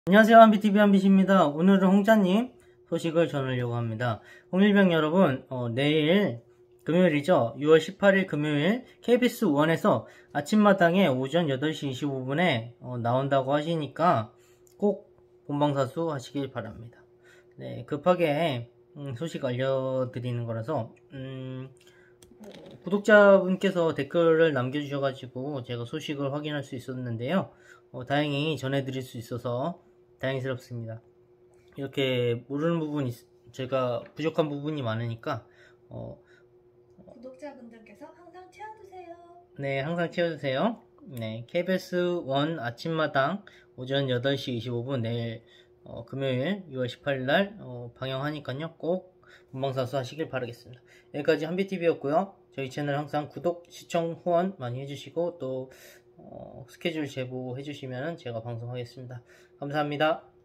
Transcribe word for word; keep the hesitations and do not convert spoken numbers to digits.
안녕하세요. 한비티비 한빛입니다. 오늘은 홍자님 소식을 전하려고 합니다. 홍일병 여러분, 어, 내일 금요일이죠. 유월 십팔일 금요일 케이비에스 원에서 아침마당에 오전 여덟 시 이십오 분에 어, 나온다고 하시니까 꼭 본방사수 하시길 바랍니다. 네, 급하게 음, 소식 알려드리는 거라서 음, 구독자분께서 댓글을 남겨주셔가지고 제가 소식을 확인할 수 있었는데요. 어, 다행히 전해드릴 수 있어서 다행스럽습니다. 이렇게 모르는 부분이 제가 부족한 부분이 많으니까 어, 구독자분들께서 항상 채워주세요. 네, 항상 채워주세요. 네, 케이비에스 원 아침마당 오전 여덟 시 이십오 분 내일 어, 금요일 유월 십팔일 날 어, 방영하니까요. 꼭 본방사수 하시길 바라겠습니다. 여기까지 한비티비였고요. 저희 채널 항상 구독, 시청, 후원 많이 해주시고 또 어, 스케줄 제보해 주시면 제가 방송하겠습니다. 감사합니다.